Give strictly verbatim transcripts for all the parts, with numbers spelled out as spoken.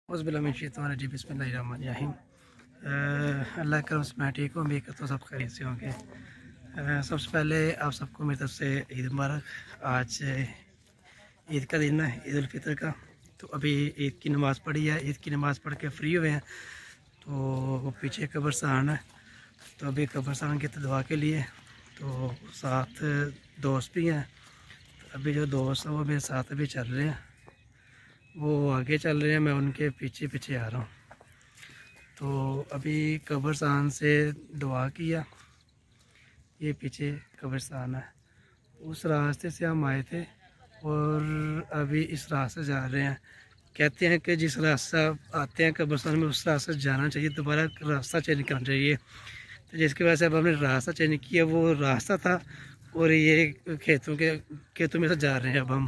बिस्मिल्लाहिर्रहमानिर्रहीम। अल्लाह करम से मैं ठीक हूँ, उम्मीद करता हूँ सब खैरियत से होंगे। सबसे पहले आप सबको मेरी तरफ से ईद मुबारक। आज ईद का दिन है, ईद उल फितर का। तो अभी ईद की नमाज़ पढ़ी है, ईद की नमाज़ पढ़ के फ्री हुए हैं। तो वो पीछे कब्रिस्तान है, तो अभी कब्रिस्तान की दुआ के लिए तो साथ दोस्त भी हैं। तो अभी जो दोस्त हैं वो मेरे साथ अभी चल रहे हैं, वो आगे चल रहे हैं, मैं उनके पीछे पीछे आ रहा हूँ। तो अभी कब्रिस्तान से दुआ किया, ये पीछे कब्रिस्तान है, उस रास्ते से हम आए थे और अभी इस रास्ते जा रहे हैं। कहते हैं कि जिस रास्ता आते हैं कब्रिस्तान में उस रास्ते जाना चाहिए, दोबारा रास्ता चेंज करना चाहिए। तो जिसकी वजह से अब हमने रास्ता चेंज किया, वो रास्ता था और ये खेतों के खेतों में से जा रहे हैं अब हम।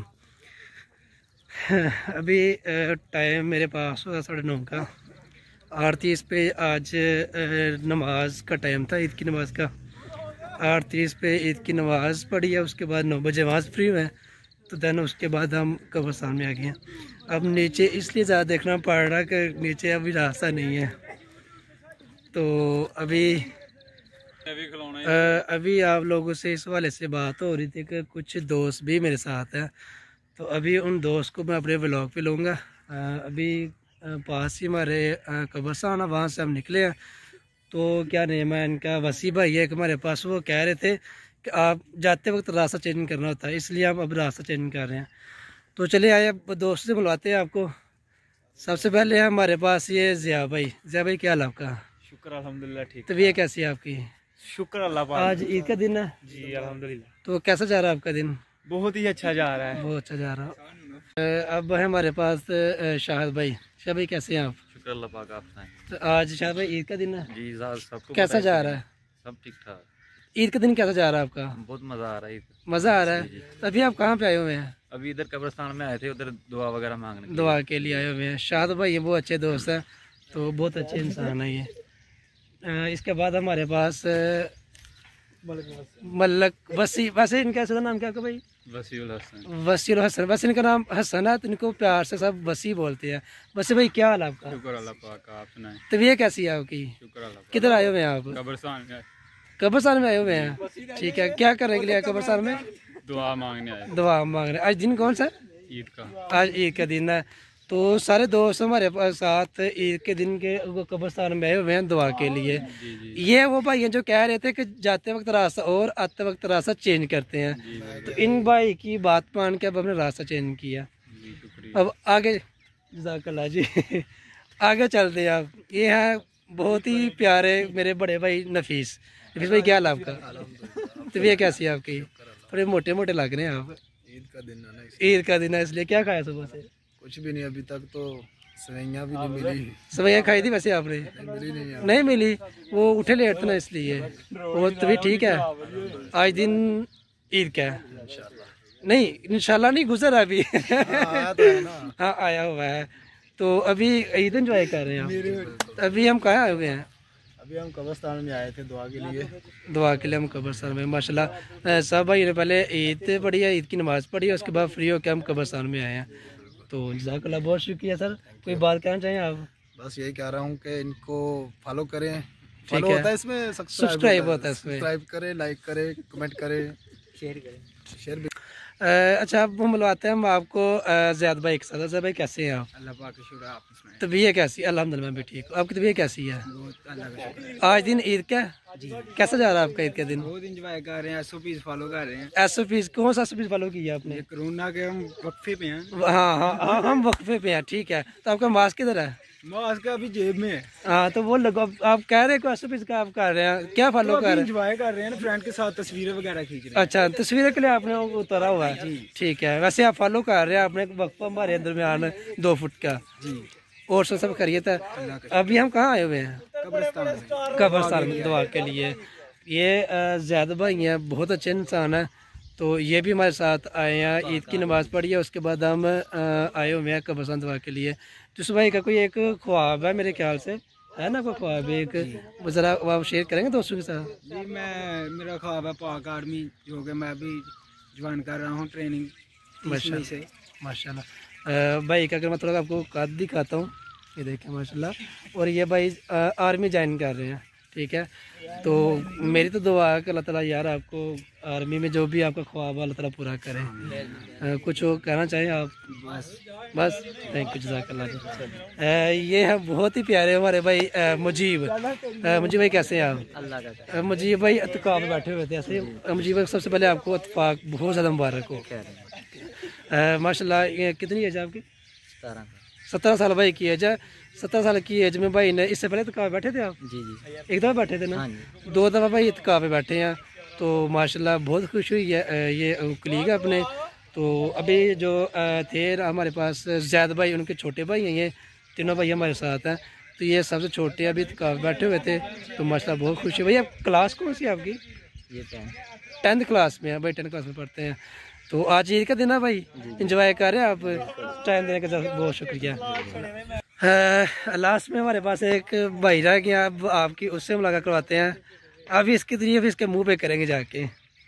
अभी टाइम मेरे पास होगा साढ़े नौ का, आठ तीस पे आज नमाज का टाइम था, ईद की नमाज़ का। आठ तीस पे ईद की नमाज़ पढ़ी है, उसके बाद नौ बजे वहाँ से फ्री हुए हैं। तो दैन उसके बाद हम कब्रिस्तान में आ गए हैं। अब नीचे इसलिए ज़्यादा देखना पड़ रहा कि नीचे अभी रास्ता नहीं है। तो अभी आ, अभी आप लोगों से इस वाले से बात हो रही थी कि कुछ दोस्त भी मेरे साथ हैं। तो अभी उन दोस्त को मैं अपने व्लॉग पे लूँगा। अभी पास ही हमारे कब्रिस्तान है, वहाँ से हम निकले हैं। तो क्या नेम है इनका, वसी भाई है हमारे पास, वो कह रहे थे कि आप जाते वक्त रास्ता चेंज करना होता है, इसलिए हम अब रास्ता चेंज कर रहे हैं। तो चले आए, अब दोस्त से बुलवाते हैं आपको। सबसे पहले है हमारे पास ये ज़िया भाई। ज़िया भाई क्या हाल आपका? शुक्र अल्हम्दुलिल्लाह ठीक। तबीयत कैसी है आपकी? शुक्र अल्लाह पाक। आज ईद का दिन है जी अल्हम्दुलिल्लाह। तो कैसा जा रहा है आपका दिन? बहुत ही अच्छा जा रहा है, बहुत अच्छा जा रहा है। अब है हमारे पास शाहिद भाई। शाहिद भाई कैसे हैं आप? शुक्र अल्लाह पाक, आप सुनाएं। तो आज शाहिद भाई ईद का दिन है जी सबको कैसा जा रहा है? सब ठीक ठाक। ईद का दिन कैसा जा रहा है आपका? बहुत मज़ा आ रहा है। मज़ा आ रहा है। तो अभी आप कहाँ पे आए हुए हैं? अभी इधर कब्रिस्तान में आए थे, उधर दुआ वगैरह मांगने के दुआ के लिए आए हुए हैं। शाहिद भाई ये बहुत अच्छे दोस्त हैं, तो बहुत अच्छे इंसान है ये। इसके बाद हमारे पास मलक वसी, वैसे इनका ऐसा नाम क्या है भाई? वसीउल हसन। वसीउल हसन। वैसे इनका नाम हसन है, तो इनको प्यार से सब वसी बोलते हैं। वैसे भाई क्या हाल आपका? शुक्र अल्लाह पाक, आप सुनाएं। तबीयत कैसी है आपकी? शुक्र अल्लाह। किधर आए हुए हैं आप? कब्रिस्तान में। कब्रिस्तान में आए हुए हैं, ठीक है। क्या करने के लिए कब्रिस्तान में? दुआ मांगने आए। दुआ मांग रहे। आज दिन कौन सा? ईद का। आज ईद का दिन है। तो सारे दोस्त हमारे पास साथ ईद के दिन के कब्रिस्तान में आए हुए हैं दुआ के लिए। जी जी। ये वो भाई जो कह रहे थे कि जाते वक्त रास्ता और आते वक्त रास्ता चेंज करते हैं, जी जी। तो इन भाई की बात मान के अब हमने रास्ता चेंज किया। जी शुक्रिया। अब आगे जज़ाकल्लाह जी आगे चलते हैं। आप ये हैं बहुत ही प्यारे मेरे बड़े भाई नफीस। नफीस भाई क्या हाल आपका? तबीयत कैसी है आपकी? थोड़े मोटे मोटे लग रहे हैं आप। ईद का दिन है ना, ईद का दिन है इसलिए। क्या खाया सुबह से? कुछ भी नहीं, अभी तक तो सवैयाँ भी नहीं मिली। सवैयाँ खाई थी वैसे आपने? मिली नहीं यार। नहीं मिली, वो उठे लेट थे ना इसलिए। वो तभी ठीक है। आज दिन ईद का है नहीं, इंशाल्लाह नहीं गुजर अभी आया तो है ना। हाँ आया हुआ है। तो अभी ईद एंजॉय कर रहे हैं। अभी हम कहाँ आए हुए हैं? अभी हम कब्रिस्तान में आए थे दुआ के लिए। दुआ के लिए हम कब्रिस्तान में माशाल्लाह सब भाई ने पहले ईद पढ़ी है, ईद की नमाज़ पढ़ी है, उसके बाद फ्री होकर हम कब्रिस्तान में आए हैं। तो जज़ाकल्लाह, बहुत शुक्रिया सर। कोई बात कहना चाहिए आप? बस यही कह रहा हूँ कि इनको फॉलो करें। फॉलो होता है इसमें, सब्सक्राइब होता है इसमें। सब्सक्राइब करें, लाइक करें, कमेंट करें, शेयर करें। शेयर भी। अच्छा अब हम मिलवाते हैं हम आपको ज़ियाद भाई के साथ। ज़ियाद भाई कैसे हैं आप? अल्लाह पाक का शुक्र है, आप सुनाएं। तबीयत कैसी? अल्हम्दुलिल्लाह मैं भी ठीक हूँ। आपकी तबीयत कैसी है? अल्लाह का शुक्र। आज दिन ईद का कैसा जा रहा है आपका ईद का दिन? बहुत इंजॉय कर रहे हैं, एस ओ पीज़ फॉलो कर रहे हैं। एस ओ पीज़ कौन सा एस ओ पीज़ फॉलो किया आपने? कोरोना के हम वक्फे पे हैं। हाँ हाँ हाँ हम वक्फे पे हैं, ठीक है। तो आपका मास्क किधर है? मास्क अभी जेब में है। हाँ तो वो लगो, आप कह रहे हो एस ओ पीज़ का आप कर रहे हैं, क्या फॉलो कर रहे हैं? इंजॉय कर रहे हैं, फ्रेंड के साथ तस्वीरें वगैरह खींच रहे हैं। अच्छा, तस्वीर के लिए आपने उतारा हुआ है, ठीक है। वैसे आप फॉलो कर रहे हैं, आपने वक्फा हमारे दरमियान दो फुट का जी। और सब सब करिए था। अभी हम कहाँ आए हुए हैं? कब्रिस्तान। कब्रिस्तान में दुआ के लिए। ये ज़ियाद भाई हैं, बहुत अच्छे इंसान हैं। तो ये भी हमारे साथ आए हैं, ईद की नमाज़ पढ़ी है, उसके बाद हम आए हुए हैं कब्रिस्तान दुआ के लिए। तो उस भाई का कोई एक ख्वाब है मेरे ख्याल से, है ना कोई ख्वाब एक, ज़रा आप शेयर करेंगे दोस्तों के साथ? जी मैं, मेरा ख्वाब है पाक आर्मी, जो कि मैं अभी ज्वाइन कर रहा हूँ ट्रेनिंग। माशाल्लाह माशाल्लाह। भाई का अगर मैं थोड़ा आपको कद दिखाता हूँ, ये देखें माशाल्लाह। और ये भाई आर्मी ज्वाइन कर रहे हैं, ठीक है। तो मेरी तो दुआ है कि अल्लाह ताला यार आपको आर्मी में जो भी आपका ख्वाब है अल्लाह ताला पूरा करें। आ, कुछ वो कहना चाहें आप? बस बस थैंक यू, जज़ाकल्लाह। ये है बहुत ही प्यारे हमारे भाई आ, मुजीब। आ, मुजीब भाई कैसे हैं आप? अल्लाह का। मुजीब भाई इत्तेकाफ बैठे हुए थे ऐसे। मुजीब भाई सबसे पहले आपको इत्तेफाक बहुत ज़्यादा मुबारक हो माशाल्लाह। ये कितनी एज है आपकी? सत्रह सत्रह साल भाई की एज है। सत्रह साल की एज में भाई ने, इससे पहले इत्तेकाफ बैठे थे आप? जी जी, एक दफ़ा बैठे थे ना? हाँ, दो दफ़ा भाई इत्तेकाफ पे बैठे हैं। तो माशाल्लाह बहुत खुश हुई है। ये कलीग है अपने। तो अभी जो थे हमारे पास ज़ैद भाई, उनके छोटे भाई हैं, ये तीनों भाई हमारे साथ हैं। तो ये सबसे छोटे अभी इत्तेकाफ बैठे हुए थे। तो माशाल्लाह बहुत खुशी। भैया क्लास कौन सी है आपकी? ये टेंथ क्लास में है भाई, टेंथ क्लास में पढ़ते हैं। तो आज ईद का दिन है भाई, इंजॉय कर रहे हैं आप? टाइम देने का बहुत शुक्रिया। लास्ट में हमारे पास एक भाई रह गया, अब आपकी उससे मुलाकात करवाते हैं। अभी इसकी तरीफ इसके मुंह पे करेंगे जाके।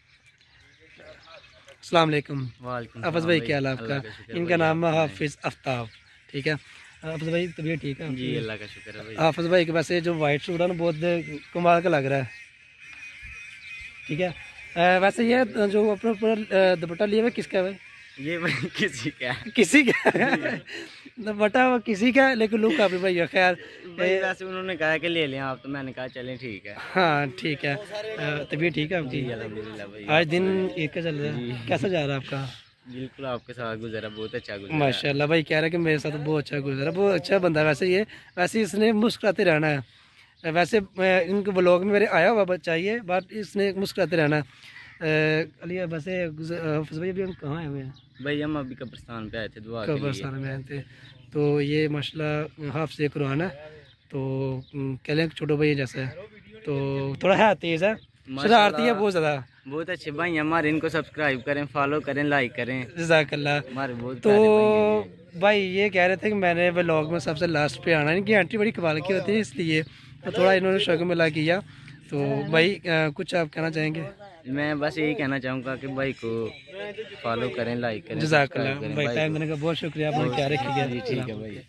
अस्सलाम वालेकुम। हाफिज़ भाई क्या हाल है आपका? इनका नाम है हाफिज़ आफ्ताब, ठीक है। हाफिज़ भाई तबीयत ठीक है? जी अल्लाह का शुक्र है भाई। हाफिज़ भाई के वैसे जो वाइट सूट है ना बहुत कमाल का लग रहा है, ठीक है। आ, वैसे ये जो अपना पूरा दुपट्टा लिया हुआ किसका है भाई? ये भाई किसी का किसी का दुपट्टा वो किसी का, लेकिन लुक काफी भाई खैर वैसे उन्होंने कहा कि ले लें आप, तो मैंने कहा चलें ठीक है। हाँ ठीक है। तबीयत ठीक है आपकी? अल्हम्दुलिल्लाह भाई। आज दिन ईद का चल रहा है, कैसा जा रहा है आपका? बिल्कुल आपके साथ गुजरा, बहुत अच्छा गुजरा माशाल्लाह। भाई कह रहा है कि मेरे साथ बहुत अच्छा गुजरा, बहुत अच्छा बंदा है वैसे ये। वैसे इसने मुस्कुराते रहना है। वैसे इनके ब्लॉग में मेरे आया हुआ बच्चा ये, बट इसने मुस्कुराते रहना है। अलिया वैसे भाई अभी हम कहाँ आए हुए हैं? भाई हम अभी कब्रिस्तान पे आए थे, दुआ कब्रिस्तान में आए थे। तो ये माशाल्लाह हाफ़िज़ कुरान है। तो कह लें छोटे भाई जैसा है, तो थोड़ा है तेज़ है, शरारती है बहुत ज़्यादा। बहुत अच्छे भाई हमारे, इनको सब्सक्राइब करें, फॉलो करें, लाइक करें, जज़ाकल्लाह हमारे बहुत। तो भाई ये कह रहे थे कि मैंने व्लॉग में सबसे लास्ट पे आना, इनकी एंट्री बड़ी कमाल की होती है, इसलिए तो थोड़ा इन्होंने शौक मिला किया। तो भाई आ, कुछ आप कहना चाहेंगे? मैं बस यही कहना चाहूँगा कि भाई को फॉलो करें, लाइक करें, जज़ाकल्लाह भाई। टाइम देने का बहुत शुक्रिया, आपने क्या रखिएगा। ठीक है भाई।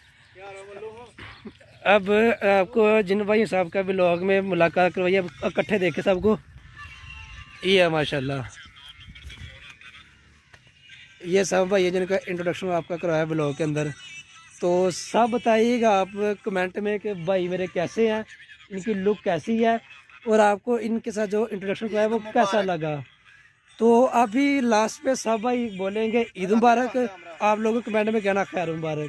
अब आपको जिन भाई साहब का व्लॉग में मुलाकात करवाइए, अब इकट्ठे देखे सबको। ये है माशाल्लाह, ये सब भाई है जिनका इंट्रोडक्शन आपका करवाया ब्लॉग के अंदर। तो सब बताइएगा आप कमेंट में कि भाई मेरे कैसे हैं, इनकी लुक कैसी है, और आपको इनके साथ जो इंट्रोडक्शन करवाया वो कैसा लगा। तो अभी लास्ट पे सब भाई बोलेंगे ईद मुबारक। आप लोगों कमेंट में कहना खैर मुबारक।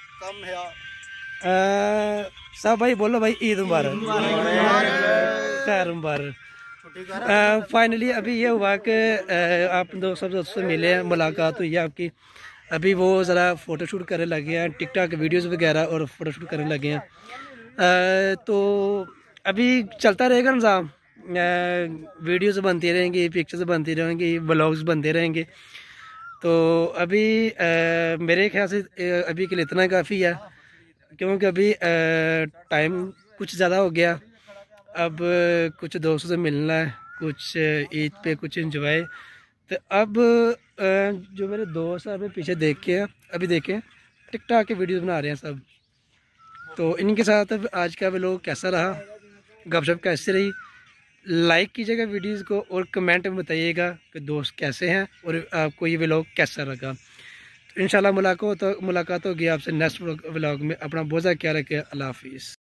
सब भाई बोलो भाई ईद मुबारक, खैर मुबारक। फाइनली अभी ये हुआ कि आप दो सब दोस्तों से मिले हैं, मुलाकात हुई है आपकी। अभी वो ज़रा फ़ोटोशूट करने लगे हैं, टिकटॉक वीडियोस वगैरह और फ़ोटोशूट करने लगे हैं। आ, तो अभी चलता रहेगा निज़ाम, वीडियोस बनती रहेंगी, पिक्चर्स बनती रहेंगी, व्लॉग्स बनते रहेंगे। तो अभी आ, मेरे ख्याल से अभी के लिए इतना काफ़ी है, क्योंकि अभी टाइम कुछ ज़्यादा हो गया। अब कुछ दोस्तों से मिलना है, कुछ ईद पे कुछ एंजॉय। तो अब जो मेरे दोस्त हैं अभी पीछे देख के अभी देखें टिकटॉक के वीडियो बना रहे हैं सब। तो इनके साथ अब आज का व्लॉग कैसा रहा, गपशप कैसी रही, लाइक कीजिएगा वीडियोस को और कमेंट में बताइएगा कि दोस्त कैसे हैं और आपको ये व्लॉग कैसा लगा। तो इंशाल्लाह मुलाकात तो मुलाकात होगी आपसे नेक्स्ट व्लॉग में। अपना बहुत ज़्यादा ख्याल रखिए। अल्लाह हाफिज़।